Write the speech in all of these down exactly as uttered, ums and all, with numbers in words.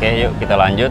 Oke, yuk kita lanjut.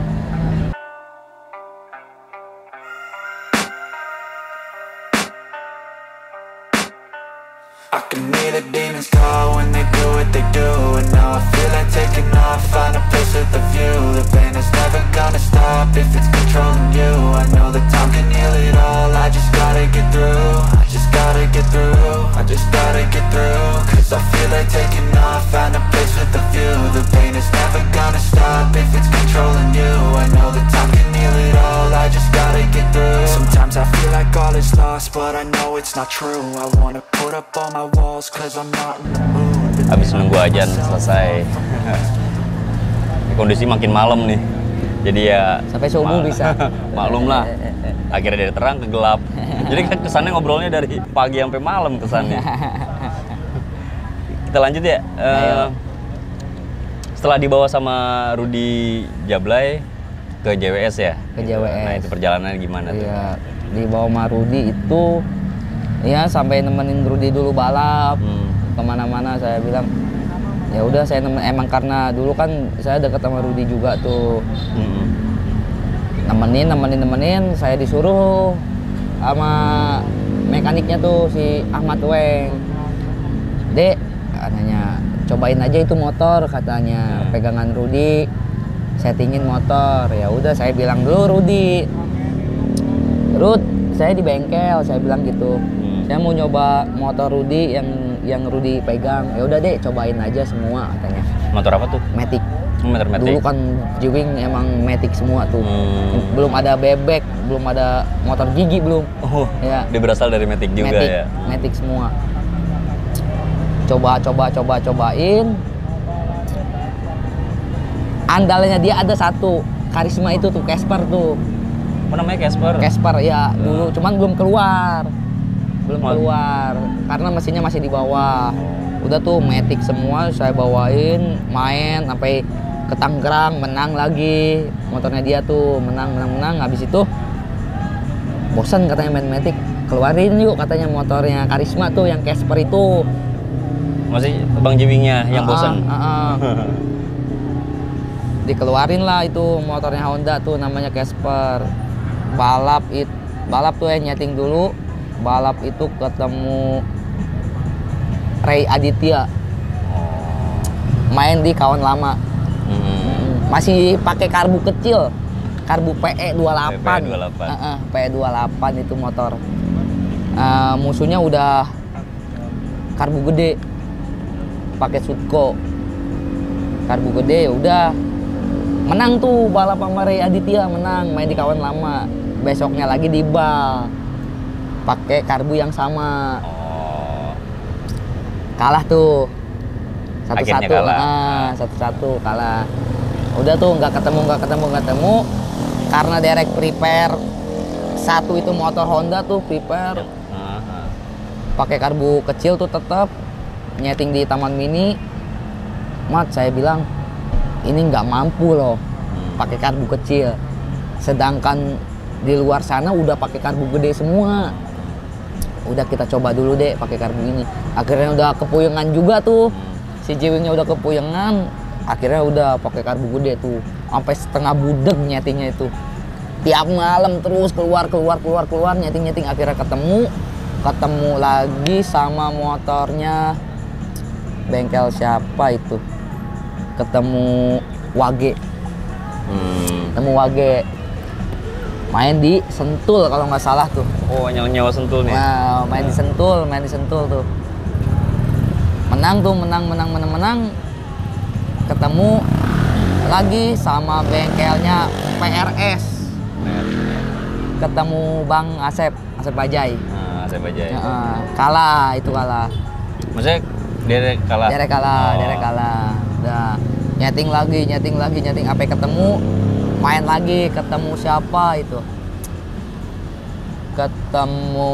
I can hear the demons call when they do what they do. And now I feel like taking off, find a place with a view. The pain is never gonna stop if it's controlling you. I know that time can heal it all, I just gotta get through. I just gotta get through, I just gotta get through. Cause I feel like taking off, find a place with a view. The pain is never gonna stop if it's controlling you. I know that time can heal it all, I just gotta get through. Sometimes I feel like all is lost, but I know it's not true. I wanna put up all my walls cause I'm not in the mood. Habis nunggu ajan selesai. Kondisi makin malam nih. Jadi ya sampai subuh bisa. Maklum lah. Akhirnya dari terang ke gelap. Jadi kan kesannya ngobrolnya dari pagi sampai malam kesannya. Kita lanjut ya. Uh, setelah dibawa sama Rudy Jablay ke J W S ya. Ke J W S. Nah, itu perjalanannya gimana tuh? Iya, dibawa sama Rudy itu ya sampai nemenin Rudy dulu balap. Hmm. Kemana-mana saya bilang ya udah saya nemen, emang karena dulu kan saya dekat sama Rudy juga tuh. Hmm. Nemenin, nemenin, nemenin, saya disuruh sama mekaniknya tuh si Ahmad Weng. Dek, katanya cobain aja itu motor katanya. Hmm. Pegangan Rudy, settingin motor. Ya udah saya bilang dulu Rudy. Rud, saya di bengkel, saya bilang gitu. Hmm. Saya mau nyoba motor Rudy yang yang Rudy pegang. Ya udah deh, cobain aja semua katanya. Motor apa tuh? Matic. Motor Matic. Dulu kan G-Wing emang Matic semua tuh. Hmm. Belum ada bebek, belum ada motor gigi belum. Oh. Ya. Dia berasal dari Matic juga Matic, ya. Matic semua. Coba coba coba cobain. Andalnya dia ada satu, karisma itu tuh Casper tuh. Apa namanya Casper? Casper ya, dulu cuman belum keluar. Belum keluar karena mesinnya masih di bawah. Udah tuh Matic semua saya bawain, main sampai ke Tangerang, menang lagi. Motornya dia tuh menang menang menang habis itu bosan katanya main Matic. Keluarin yuk katanya motornya Karisma tuh yang Casper itu. Masih Bang Jiwingnya yang bosan. Uh, uh, uh. Dikeluarin lah itu motornya Honda tuh namanya Casper. Balap it, balap tuh ya nyeting dulu. Balap itu ketemu Ray Aditya, main di kawan lama. Hmm. Masih pakai karbu kecil, karbu P E dua puluh delapan. P E dua puluh delapan. Uh -uh, P E dua puluh delapan itu motor. Uh, musuhnya udah karbu gede, pakai Sutco. Karbu gede ya udah menang tuh balap sama Ray Aditya, menang main di kawan lama. Besoknya lagi di bal, pakai karbu yang sama. Oh. Kalah tuh satu-satu, ah, satu-satu kalah. Udah tuh nggak ketemu nggak ketemu nggak ketemu karena derek prepare satu itu motor Honda tuh prepare. Uh-huh. Pakai karbu kecil tuh tetap nyeting di Taman Mini. Mat saya bilang ini nggak mampu loh pakai karbu kecil. Sedangkan di luar sana udah pakai karbu gede semua. Udah kita coba dulu deh pakai karbu ini. Akhirnya udah kepuyengan juga tuh. Si Jiwingnya udah kepuyengan. Akhirnya udah pakai karbu gede tuh. Sampai setengah budeg nyetingnya itu. Tiap malam terus keluar keluar keluar keluar nyeting-nyeting akhirnya ketemu. Ketemu lagi sama motornya bengkel siapa itu? Ketemu Wage. Hmm. Ketemu Wage. Main di Sentul kalau nggak salah tuh. Oh, nyawa-nyawa Sentul nih. Nah, main di Sentul, main di Sentul tuh. Menang tuh, menang, menang, menang, menang. Ketemu lagi sama bengkelnya P R S. Ketemu Bang Asep, Asep Bajai. Nah, Asep Bajai. Uh, kalah, itu kalah. Maksudnya derek kalah? Derek kalah, oh. derek kalah. Udah nyeting lagi, nyeting lagi, nyeting. Sampai ketemu main lagi, ketemu siapa itu? Ketemu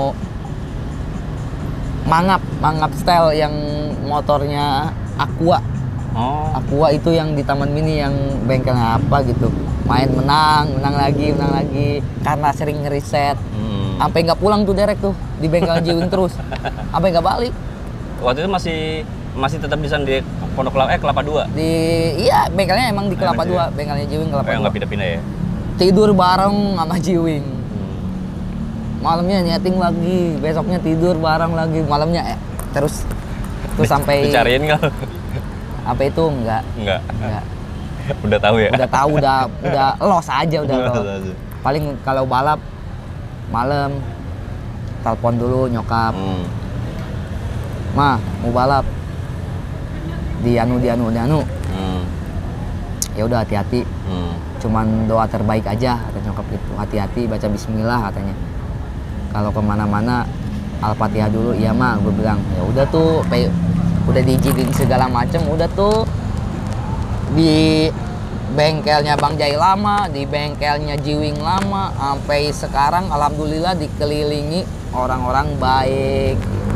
Mangap, Mangap Style yang motornya Aqua. Oh. Aqua itu yang di Taman Mini yang bengkelnya apa gitu. Main menang, menang lagi, menang lagi. Karena sering ngeriset. Hmm. Sampai nggak pulang tuh derek tuh di bengkel Jiwing terus. Sampai nggak balik. Waktu itu masih masih tetap di sana di Pondok Kelapa, eh Kelapa Dua. Di iya bengkelnya emang di Kelapa Emang Dua, sih. bengkelnya Jiwing Kelapa Oh, yang Dua. nggak pindah-pindah ya? Tidur bareng sama Jiwing. Hmm. Malamnya nyeting lagi, besoknya tidur bareng lagi, malamnya eh, terus terus sampai Dicariin nggak? apa itu enggak Enggak. enggak Udah tahu ya? udah tahu udah udah los aja udah Los los. aja. Paling kalau balap malam telepon dulu nyokap, Hmm. mah mau balap di anu di anu di anu, Hmm. ya udah hati-hati, Hmm. cuman doa terbaik aja kata nyokap gitu, hati-hati baca Bismillah katanya, kalau kemana-mana Al-Fatihah dulu. Iya mah gue bilang ya udah tuh pe- udah diizinin segala macem, udah tuh di bengkelnya Bang Jai lama, di bengkelnya Jiwing lama, sampai sekarang alhamdulillah dikelilingi orang-orang baik.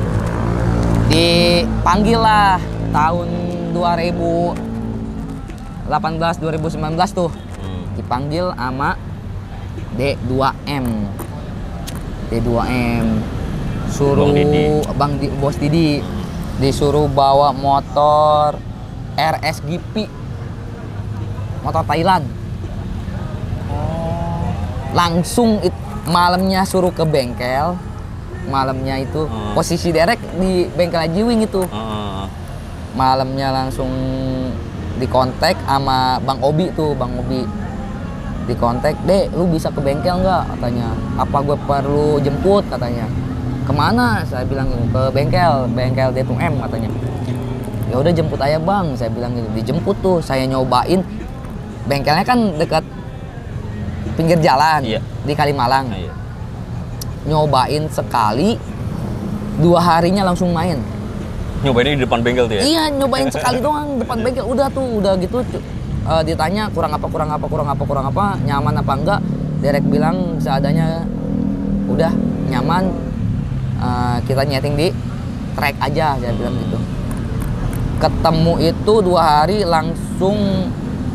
Dipanggil lah tahun dua ribu delapan belas dua ribu sembilan belas tuh, Hmm. dipanggil sama D dua M. D dua M suruh Bang Didi. Bang Di, Bos Didi disuruh bawa motor R S G P, motor Thailand. Langsung it, malamnya suruh ke bengkel, malamnya itu Hmm. posisi derek di bengkel Jiwing itu. Hmm. Malamnya langsung dikontak sama Bang Obi tuh, Bang Obi dikontak, Dek lu bisa ke bengkel nggak katanya, apa gue perlu jemput katanya. Kemana? Saya bilang gitu, ke bengkel, bengkel D dua M katanya. Ya udah jemput aja bang, saya bilang gitu. Dijemput tuh, saya nyobain, bengkelnya kan dekat pinggir jalan, Iya. di Kalimalang. Nah, iya. Nyobain sekali, dua harinya langsung main. Nyobainnya di depan bengkel tuh ya? Iya, nyobain sekali doang depan bengkel, udah tuh, udah gitu. cu- eh, ditanya kurang apa, kurang apa, kurang apa, kurang apa, nyaman apa enggak. Derek bilang seadanya, udah nyaman. eh, kita nyeting di track aja, saya bilang gitu. Ketemu itu dua hari langsung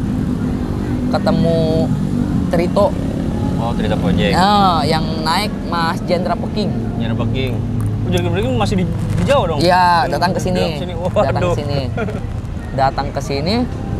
ketemu Trito. Oh, cerita project. Nah, yang naik Mas Jendra Peking. Nyari parking. Oh, jadi parking masih di, di Jawa dong? Iya, Yang datang ke sini. dalam Datang ke Waduh. sini. Datang ke sini.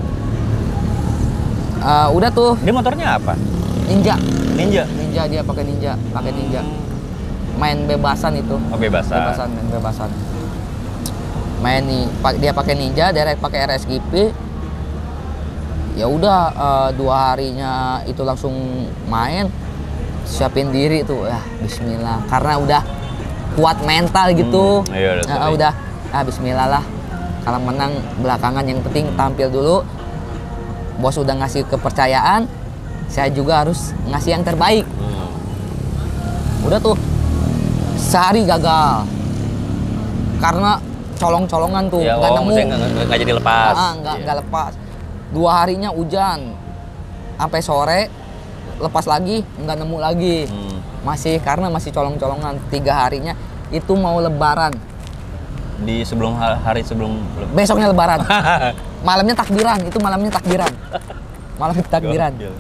Eh, udah tuh Dia motornya apa? Ninja. Ninja. Ninja dia pakai Ninja, pakai Ninja. Main bebasan itu. Oh, bebasan. Bebasan, main bebasan. Main nih, pak- dia pakai Ninja, Derek pakai R S G P. Ya udah eh, dua harinya itu langsung main, siapin diri tuh, ya Bismillah. Karena udah kuat mental gitu. Hmm, iya, udah Nah, sering. udah, ah Bismillah lah. Kalau menang belakangan, yang penting tampil dulu. Bos udah ngasih kepercayaan, saya juga harus ngasih yang terbaik. Hmm. Udah tuh sehari gagal karena colong-colongan tuh, Ya, nggak oh, nemu. maksudnya nggak- nggak jadi lepas. Ah, nggak Iya. nggak lepas. Dua harinya hujan, sampai sore lepas lagi, nggak nemu lagi. Hmm. Masih karena masih colong-colongan. Tiga harinya itu mau Lebaran, Di sebelum ha- hari sebelum besoknya Lebaran. Malamnya takbiran, itu malamnya takbiran. Malam takbiran. Gokil.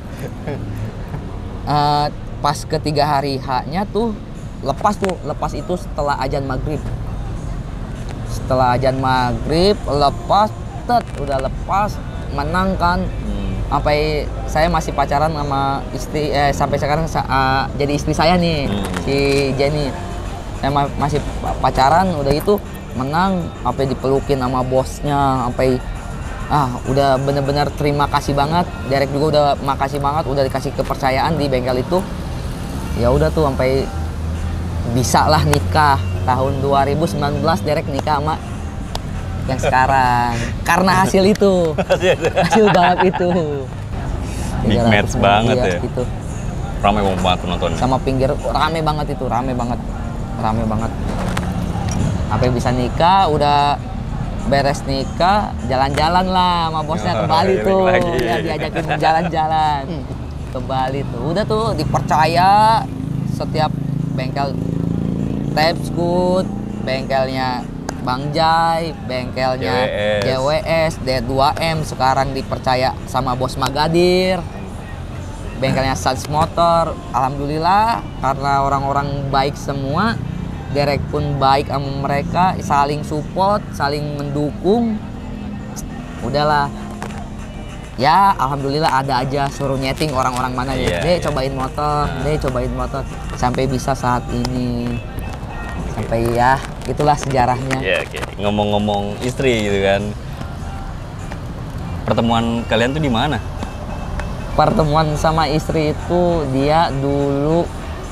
Eh, pas ketiga hari H-nya tuh lepas tuh, lepas itu setelah azan maghrib. Setelah azan maghrib lepas, tet, udah lepas, menang kan. Hmm. Sampai saya masih pacaran sama istri, eh, sampai sekarang sa- eh, jadi istri saya nih, Hmm. si Jenny. Saya ma- masih pa- pacaran, udah itu menang, sampai dipelukin sama bosnya, sampai ah udah bener-bener terima kasih banget. Derek juga udah makasih banget, udah dikasih kepercayaan di bengkel itu. Ya udah tuh sampai bisa lah nikah tahun dua ribu sembilan belas. Derek nikah sama yang sekarang karena hasil itu, hasil balap itu. Big tiga ratus match banget iya, ya. gitu. Ramai banget penontonnya. Sama pinggir rame banget itu, rame banget, rame banget. Sampai bisa nikah, udah beres nikah, jalan-jalan lah sama bosnya ke Oh, Bali balik tuh. lagi. Ya diajakin jalan-jalan ke Bali tuh. Udah tuh dipercaya setiap bengkel Tapscoot, bengkelnya Bang Jai, bengkelnya J W S. J W S, D dua M sekarang dipercaya sama Bos Magadir. Bengkelnya Sans Motor, alhamdulillah karena orang-orang baik semua, Derek pun baik sama mereka, saling support, saling mendukung. Udahlah. Ya, alhamdulillah ada aja suruh nyeting orang-orang mana nih. Iya, Deh iya. cobain motor, deh cobain motor sampai bisa saat ini. Sampai ya, itulah sejarahnya. Ya, oke. Ngomong-ngomong istri gitu kan. Pertemuan kalian tuh di mana? Pertemuan sama istri itu dia dulu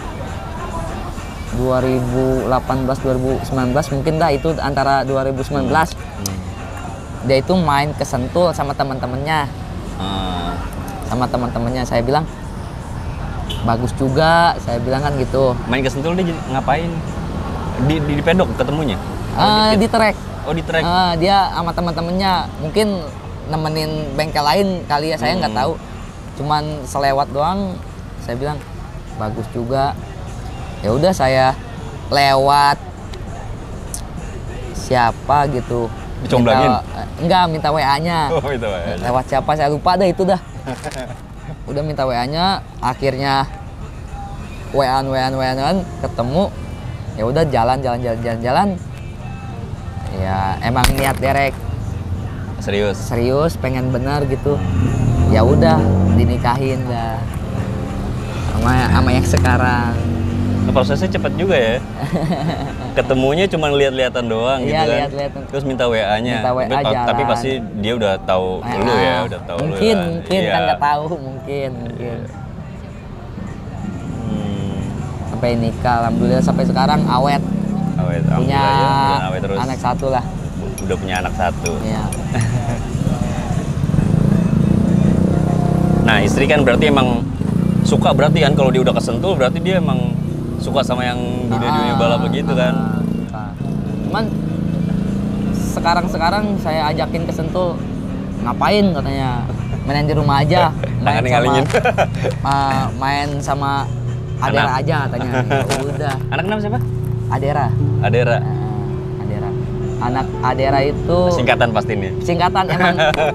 dua ribu delapan belas dua ribu sembilan belas mungkin dah, itu antara dua ribu sembilan belas. Hmm. Dia itu main ke Sentul sama teman-temannya. Ah, Sama teman-temannya saya bilang bagus juga, saya bilang kan gitu. main ke Sentul dia jadi ngapain? Di, di, di pedok ketemunya? Eh, di trek. Oh, di trek. Eh, dia sama teman-temannya mungkin nemenin bengkel lain kali ya, saya nggak Hmm. tahu. Cuman selewat doang. Saya bilang bagus juga. Ya udah saya lewat siapa gitu. Dicomblangin? Minta- eh, enggak, minta W A-nya. Oh, itu ya. Lewat siapa saya lupa dah itu dah. Udah minta W A-nya, akhirnya W A-an W A-an W A-an ketemu. Ya udah jalan jalan jalan jalan jalan. Ya emang niat Derek Serius. serius, pengen bener gitu. Ya udah dinikahin dah. Sama sama yang sekarang. Prosesnya cepat juga ya. Ketemunya cuma lihat-lihatan doang gitu Iya, kan. lihat-lihatan. Terus minta W A-nya. Minta W A tapi, jalan. tapi pasti dia udah tahu lu ya, Ah, udah tahu mungkin lu. ya. mungkin Iya. kan nggak tahu, mungkin mungkin Hmm. sampai nikah, alhamdulillah sampai sekarang awet, Awet, punya alhamdulillah ya, awet terus. anak satu lah. Udah punya anak satu. Iya. Nah, istri kan berarti emang suka, berarti kan kalau dia udah kesentul berarti dia emang suka sama yang dunia-dunia Ah, balap begitu kan. ah, ah. Cuman sekarang-sekarang saya ajakin ke Sentul, ngapain katanya, main di rumah aja, main Tangan sama ngalingin. ma- main sama Adera Anak. aja katanya. Ya udah, Anak nama siapa? Adera. Adera. Ah, Adera. Anak Adera itu Singkatan pasti nih. singkatan emang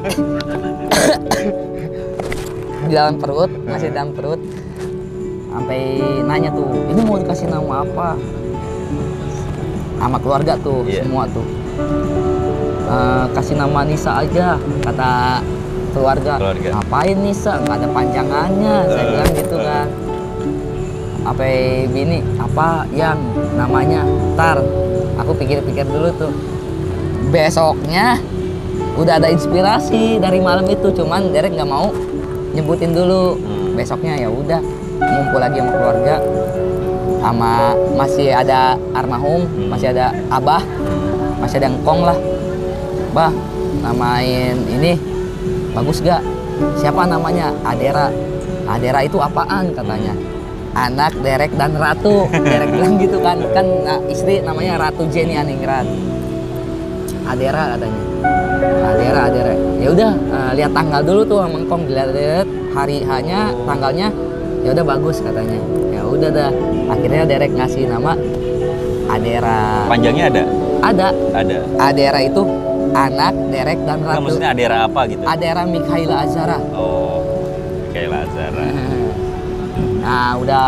di dalam perut, masih dalam perut. Sampai nanya tuh, ini mau dikasih nama apa? Sama keluarga tuh, Iya. semua tuh. Eh, kasih nama Nisa aja, kata keluarga. Keluarga. Ngapain Nisa? Nggak ada panjangannya, saya Eh, bilang gitu eh. kan. Apa bini? Apa yang namanya? Tar, aku pikir-pikir dulu tuh. Besoknya udah ada inspirasi dari malam itu, cuman Derek nggak mau nyebutin dulu. Hmm. Besoknya ya udah ngumpul lagi sama keluarga, sama masih ada almarhum, Hmm. masih ada abah, masih ada engkong lah. Bah, namain ini bagus gak? Siapa namanya? Adera. Adera itu apaan katanya? Anak Derek dan Ratu. Derek bilang gitu kan, kan nah, istri namanya Ratu Jenny Aningrat. Adera katanya. Adera, Adera. Ya udah, eh, lihat tanggal dulu tuh sama engkong, dilihat-lihat hari hanya, tanggalnya. Ya udah bagus katanya. Ya udah dah. Akhirnya Derek ngasih nama Adera. Panjangnya ada? Ada. Ada. Adera itu anak Derek dan Nggak, Ratu. maksudnya Adera apa gitu? Adera Mikhaila Azara. Oh, kayak Lazara. Nah udah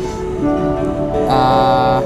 eh,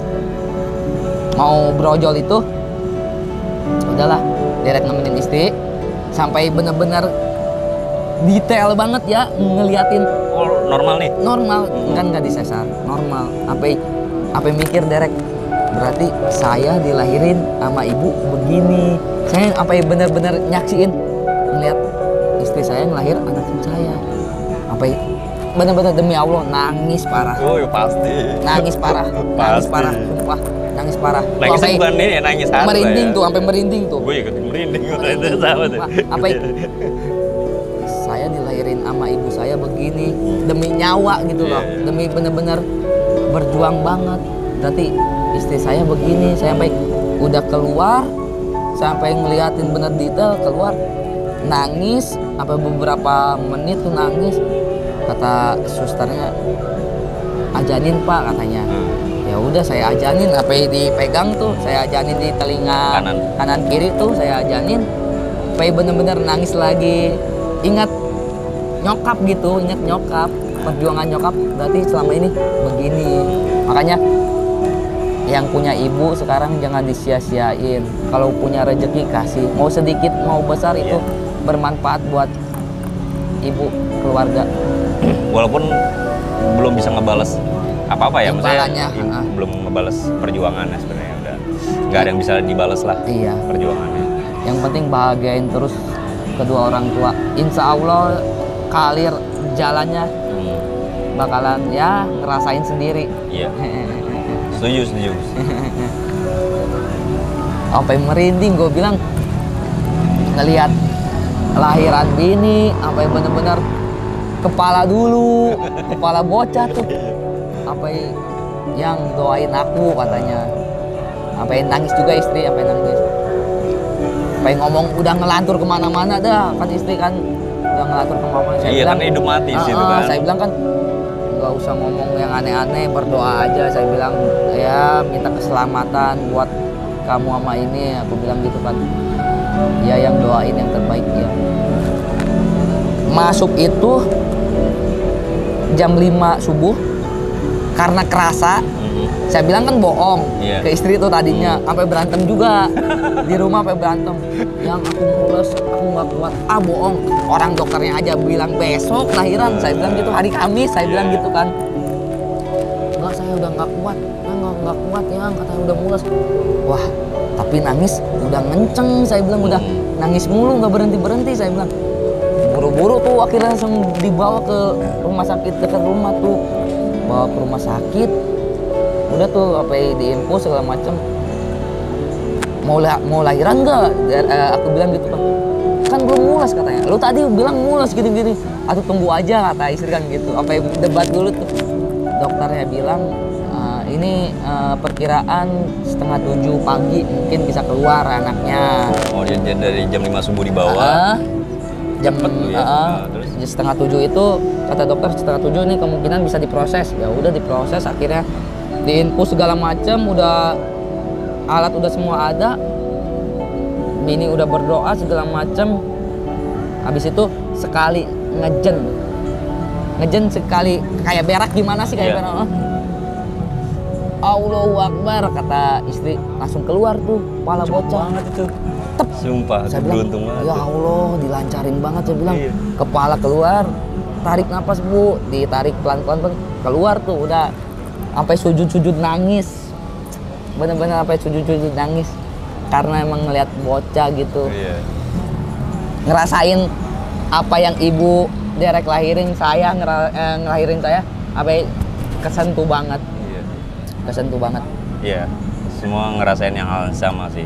mau brojol itu, udahlah Derek nemenin istri sampai bener-bener detail banget ya ngeliatin. Oh, normal nih? Normal, kan nggak disesar, normal. Apa apa mikir Derek? Berarti saya dilahirin sama ibu begini. Saya apa bener-bener nyaksiin ngeliat istri saya ngelahir anak saya. Apa bener-bener demi Allah nangis parah, Oh, ya pasti. nangis parah, nangis Pasti. parah, sumpah, nangis parah. Tuh Nangisnya sampai bukan ini ya, nangis hati. merinding tuh, sampai merinding tuh. Gue ikut merinding. Merinding, Itu sama tuh. sumpah. Apa saya dilahirin sama ibu saya begini demi nyawa gitu loh, Iya, iya. demi bener-bener berjuang banget. Berarti istri saya begini, saya sampai udah keluar, sampai ngeliatin bener detail keluar, nangis, apa beberapa menit tuh nangis. Kata susternya, ajanin pak katanya. Hmm. Ya udah saya ajanin, apa yang dipegang tuh, saya ajanin di telinga Kanan. kanan kiri tuh saya ajanin, sampai bener-bener nangis lagi. Ingat nyokap gitu, ingat nyokap, perjuangan nyokap berarti selama ini begini. Makanya yang punya ibu sekarang jangan disia-siain. Kalau punya rezeki kasih, mau sedikit mau besar itu bermanfaat buat ibu keluarga. Walaupun belum bisa ngebales apa-apa ya, maksudnya Imbalannya, im- ah. belum ngebales perjuangannya sebenarnya udah nggak ada yang bisa dibales lah Iya. perjuangannya. Yang penting bahagiain terus kedua orang tua. Insya Allah kalir jalannya Hmm. bakalan ya ngerasain sendiri. Iya. Setuju, setuju. Sampai merinding gue bilang ngelihat lahiran bini, sampai bener-bener kepala dulu, kepala bocah tuh, sampai yang doain aku katanya, sampai nangis juga istri, sampai nangis, sampai ngomong udah ngelantur kemana-mana dah, kan istri kan udah ngelantur kemana-mana. Saya Iya, bilang, kan hidup mati di situ "Ah, ah," kan. saya bilang kan nggak usah ngomong yang aneh-aneh, berdoa aja. Saya bilang ya minta keselamatan buat kamu sama ini, aku bilang gitu kan. Ya yang doain yang terbaik ya. Masuk itu jam lima subuh karena kerasa. Mhm. Saya bilang kan bohong Iya. ke istri itu tadinya, sampai berantem juga di rumah, sampai berantem. Yang aku mules, aku nggak kuat. Ah bohong, orang dokternya aja bilang besok lahiran. Saya bilang gitu, hari Kamis. Saya bilang gitu kan. Enggak, saya udah nggak kuat. Ya nggak nggak kuat ya, katanya udah mules. Wah, tapi nangis udah ngenceng. Saya bilang udah nangis mulu, nggak berhenti berhenti. Saya bilang buru-buru tuh akhirnya langsung dibawa ke rumah sakit dekat rumah tuh, bawa ke rumah sakit. Udah tuh apa diinfo segala macam, mau lah mau lahiran nggak. Eh, aku bilang gitu kan, kan belum mules katanya, lu tadi bilang mules gini-gini. Atau tunggu aja kata istri kan gitu. Apa debat dulu tuh, dokternya bilang "Eh, ini eh, perkiraan setengah tujuh pagi mungkin bisa keluar anaknya." Oh, dia dia dari jam lima subuh di bawah. Ah, jam Cepet tuh ya. ah, Nah, terus? setengah tujuh itu kata dokter setengah tujuh ini kemungkinan bisa diproses. Ya udah diproses, akhirnya diinfus segala macam, udah alat udah semua ada, bini udah berdoa segala macam. Habis itu sekali ngejen ngejen sekali kayak berak, gimana sih kayak Iya. berak, ah. Allahu Akbar kata istri, langsung keluar tuh kepala Cepet bocah. banget itu. Tep. Sumpah, Saya bilang, beruntung banget. ya Allah, dilancarin banget. Saya bilang, Iya. kepala keluar, tarik napas bu, ditarik pelan-pelan, pelan, keluar tuh, udah sampai sujud-sujud nangis, bener-bener sampai sujud-sujud nangis, karena emang ngeliat bocah gitu, Iya. ngerasain apa yang ibu Derek lahirin saya, ngera- eh, ngelahirin saya, apa kesentuh banget, Iya. kesentuh banget. Iya. Semua ngerasain yang hal yang sama sih.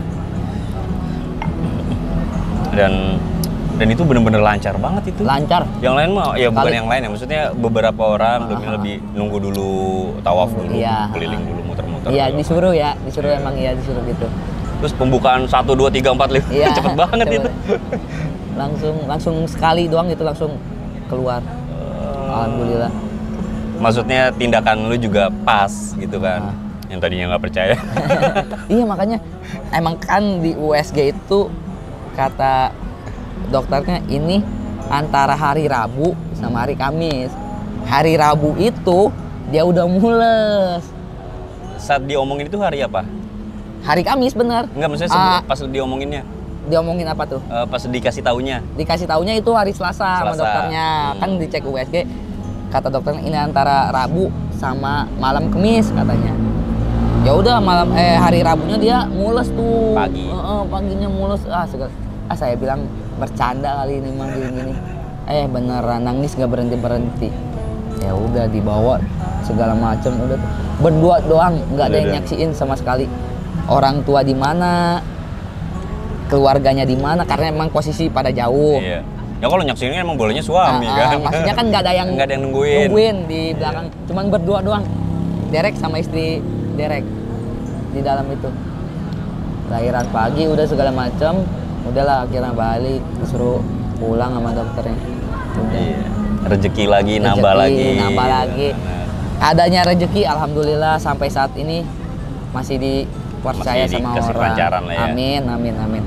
Dan dan itu bener-bener lancar banget itu. Lancar. Yang lain mah ya bukan Kali- yang lain ya, maksudnya beberapa orang lebih Ah. lebih nunggu dulu tawaf dulu, Iya. keliling dulu muter-muter. Iya segala disuruh ya, disuruh emang iya disuruh gitu. macam. Terus pembukaan satu dua tiga empat lima Iya, cepet banget cepet. itu. Langsung langsung sekali doang itu langsung keluar. Alhamdulillah. Maksudnya tindakan lu juga pas gitu kan. Ah. Yang tadinya nggak percaya. Iya makanya emang kan di U S G itu kata dokternya ini antara hari Rabu sama hari Kamis. Hari Rabu itu dia udah mules. Saat diomongin itu hari apa? Hari Kamis bener. Enggak, maksudnya Ah, sebelum- pas diomonginnya, diomongin apa tuh? eh, pas dikasih taunya. Dikasih taunya itu hari Selasa, sama Selasa. dokternya. Hmm. Kan dicek U S G, kata dokternya ini antara Rabu sama malam Kamis katanya. Ya udah malam eh hari Rabunya dia mules tuh. Pagi. Heeh, paginya mules. Ah, segala. Ah saya bilang bercanda kali ini mah gini-gini. Eh beneran nangis gak berhenti-berhenti. Ya udah dibawa segala macam udah tuh. Berdua doang, nggak ada yang Udah. nyaksiin sama sekali. Orang tua di mana, keluarganya di mana, karena emang posisi pada jauh. Iya. Ya kalau nyaksin emang bolehnya suami Ah, ah, kan. maksudnya kan nggak ada yang nggak ada yang nungguin. nungguin di belakang, cuman berdua doang. Derek sama istri Derek di dalam itu. Lahiran pagi udah segala macam, udahlah akhirnya balik disuruh pulang sama dokternya. Udah. Iya. Rezeki lagi, nambah Rezeki, lagi. nambah lagi. Benar. Adanya rezeki, alhamdulillah sampai saat ini masih dipercaya Masih sama dikasih orang. kelancaran lah ya. Amin, amin, amin.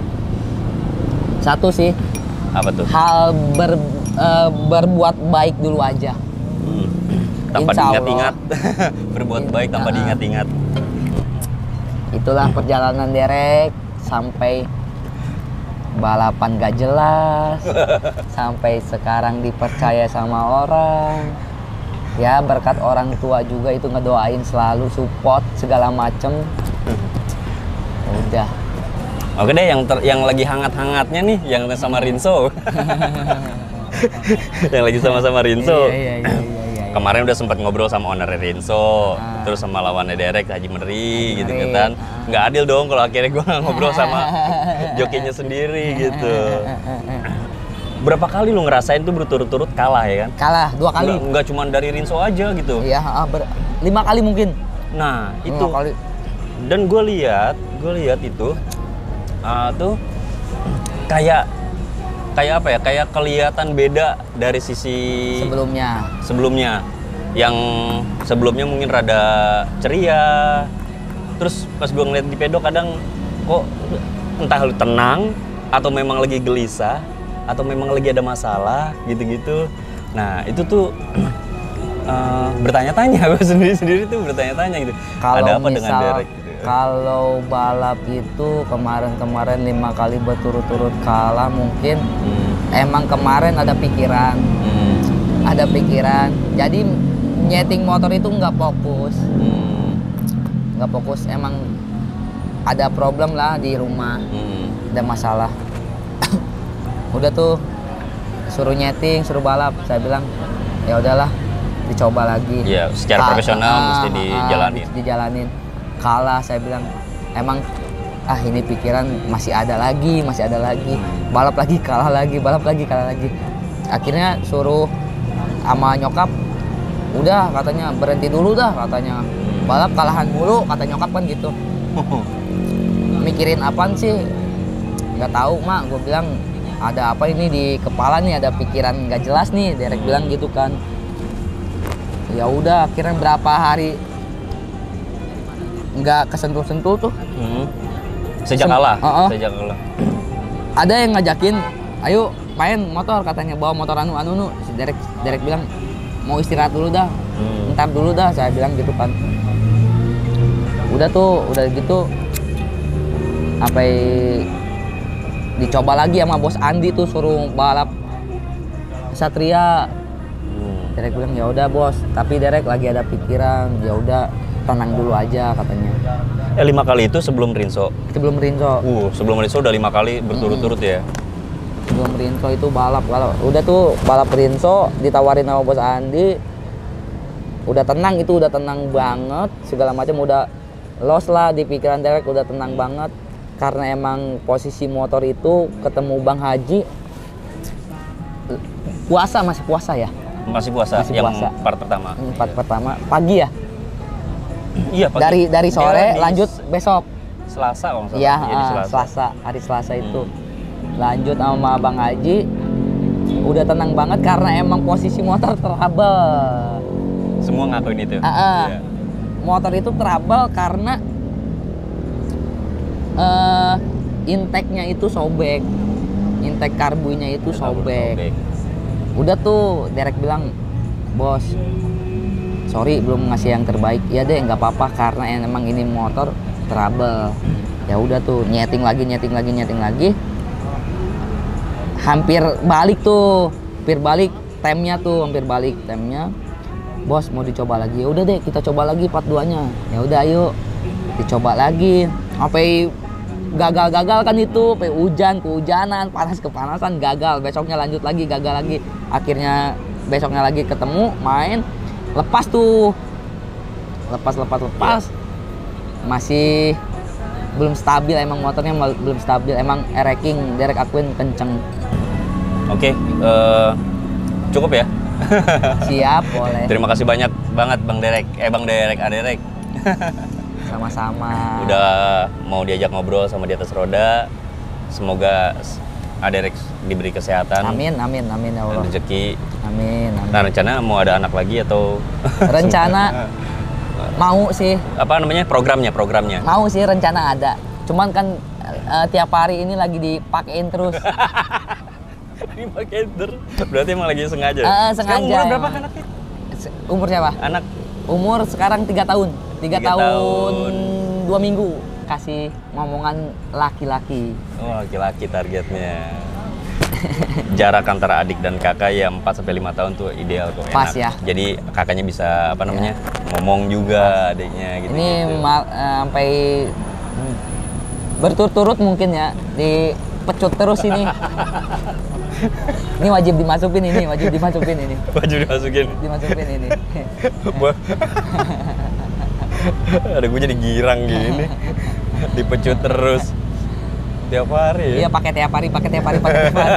Satu sih, Apa tuh? hal ber, eh, berbuat baik dulu aja. Hmm. Tanpa Insya Allah. diingat-ingat. Berbuat baik tanpa Ah. diingat-ingat. itulah perjalanan Derek sampai balapan gak jelas, sampai sekarang dipercaya sama orang. Ya berkat orang tua juga itu ngedoain selalu support segala macem. Udah. Oke deh, yang ter, yang lagi hangat-hangatnya nih, yang sama Rinso. Yang lagi sama-sama Rinso. Iya, iya, iya, iya, iya. Kemarin udah sempat ngobrol sama owner Rinso, Ah. terus sama lawannya Derek Haji Meri gitu Meri, kan. ah. Nggak adil dong kalau akhirnya gue nggak ngobrol sama jokinya sendiri gitu. Berapa kali lu ngerasain tuh berturut-turut kalah ya kan? Kalah dua kali. Nggak, nggak cuma dari Rinso aja gitu. Iya, ah, ber- lima kali mungkin. Nah itu. Lima kali. Dan gue lihat, gue lihat itu uh, tuh kayak kayak apa ya? Kayak kelihatan beda dari sisi Sebelumnya. sebelumnya. Yang sebelumnya mungkin rada ceria. Terus pas gue ngeliat di pedok kadang kok entah lu tenang atau memang lagi gelisah atau memang lagi ada masalah gitu-gitu. Nah itu tuh uh, bertanya-tanya, gue sendiri-sendiri tuh bertanya-tanya gitu. Kalau Ada apa dengan misal- Derek? Gitu. Kalau balap itu kemarin-kemarin lima kali berturut-turut kalah mungkin Hmm. emang kemarin ada pikiran, Hmm. ada pikiran. Jadi nyeting motor itu nggak fokus, Hmm. nggak fokus. Emang ada problem lah di rumah, Hmm. ada masalah. Udah tuh suruh nyeting, suruh balap. Saya bilang ya udahlah, dicoba lagi. Iya, secara Ka- profesional ah, mesti ah, dijalanin. mesti dijalanin. Kalah, saya bilang emang ah ini pikiran masih ada lagi, masih ada lagi. Balap lagi, kalah lagi, balap lagi, kalah lagi. Akhirnya suruh sama nyokap, udah katanya berhenti dulu dah katanya. Balap kalahan mulu kata nyokap kan gitu. Mikirin apaan sih? Nggak tahu mak, gue bilang ada apa ini di kepala nih, ada pikiran nggak jelas nih. Derek bilang gitu kan. Ya udah, akhirnya berapa hari nggak kesentuh-sentuh tuh. Hmm. Sejak Sem- kalah, Uh-uh. sejak kalah. Ada yang ngajakin, ayo main motor katanya, bawa motor anu anu anu. Si Derek Derek bilang mau istirahat dulu dah, Hmm. ntar dulu dah. Saya bilang gitu kan. Udah tuh, udah gitu. Apa dicoba lagi sama bos Andi tuh suruh balap Satria. Hmm. Derek bilang ya udah bos, tapi Derek lagi ada pikiran, ya udah tenang dulu aja katanya. Eh lima kali itu sebelum Rinso. Itu belum Rinso, Uh, sebelum Rinso udah lima kali berturut-turut ya. belum Rinso itu balap balap. Udah tuh balap Rinso ditawarin sama bos Andi. Udah tenang itu, udah tenang banget, segala macam udah los lah di pikiran Derek, udah tenang banget karena emang posisi motor itu ketemu Bang Haji. Puasa masih puasa ya, Masih puasa Masih yang puasa. part pertama. empat pertama pagi ya. Iya, pagi. Dari dari sore Dia di lanjut besok. Selasa kalau nggak salah. Iya, di ah, Selasa. Selasa, hari Selasa itu. Lanjut sama Bang Haji. Udah tenang banget karena emang posisi motor trouble. Semua ngakuin itu. Ah, ah. Iya. Motor itu trouble karena eh intake-nya itu sobek. Intake karbunya itu sobek. Udah tuh Derek bilang, "Bos, sorry belum ngasih yang terbaik." Ya deh, nggak apa-apa karena emang ini motor trouble. Ya udah tuh nyeting lagi, nyeting lagi, nyeting lagi. Hampir balik tuh, hampir balik temnya tuh, hampir balik temnya. Bos mau dicoba lagi. Ya udah deh, kita coba lagi part dua-nya. Ya udah ayo. Dicoba lagi. Sampai gagal-gagal kan itu, sampai hujan, kehujanan, panas kepanasan, gagal. Besoknya lanjut lagi, gagal lagi. Akhirnya besoknya lagi ketemu, main, lepas tuh. Lepas lepas lepas. Masih belum stabil, emang motornya mal- belum stabil, emang air-racking Derek akuin kenceng. Oke, eh, cukup ya. Siap, boleh. Terima kasih banyak banget Bang Derek, eh Bang Derek, Aderek. Sama-sama. Udah mau diajak ngobrol sama Di Atas Roda. Semoga Aderek diberi kesehatan, Amin, amin, amin ya dan Allah. rezeki. Amin, amin. Nah, rencana mau ada anak lagi atau Rencana mau sih, apa namanya programnya programnya? mau sih rencana ada. Cuman kan eh, tiap hari ini lagi dipakein terus. Ini pakai ter. Berarti emang lagi sengaja. Eh, Sekarang sengaja umurnya berapa emang. anaknya? Se- Umur siapa? Anak Umur sekarang tiga tahun. Tiga Tiga tahun tahun. dua minggu. kasih ngomongan laki-laki. Oh, laki-laki targetnya. Jarak antara adik dan kakak ya empat sampai lima tahun tuh ideal kok. Pas enak. ya. Jadi kakaknya bisa apa namanya? Ngomong juga adiknya gitu. Ini mal- eh, sampai berturut-turut mungkin ya dipecut terus ini. Ini wajib dimasukin ini, wajib dimasukin ini. Wajib dimasukin. Dimasukin ini. Ada gue jadi girang gini. Dipecut terus. Tiap hari. Iya, pakai tiap hari, pakai tiap hari, pakai tiap hari.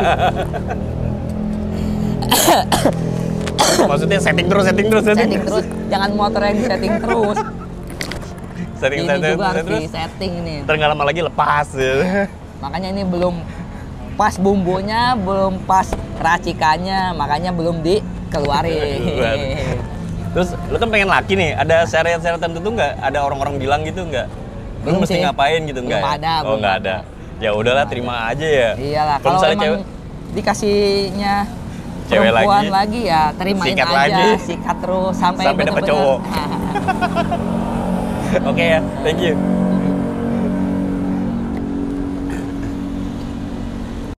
Maksudnya setting terus, setting terus, setting, Setting terus, jangan motor yang setting terus. Setting, Ini setting, juga harus setting terus. di setting ini. Ntar nggak lama lagi lepas ya. Makanya ini belum pas bumbunya, belum pas racikannya, makanya belum dikeluarin. Keluarin. Terus lu kan pengen laki nih, ada syarat-syarat tertentu nggak? Ada orang-orang bilang gitu nggak? Lu Belum mesti sih. ngapain gitu Belum nggak? ya? ada, Oh belum nggak ada. ada. Ya udahlah, terima aja ya. Iyalah, Kalau kalau misalnya emang cewek- dikasihnya Cewek perempuan lagi, lagi, ya terimain sikat aja, lagi. sikat terus sampai Sampai dapet bener-bener. cowok. Oke ya, thank you.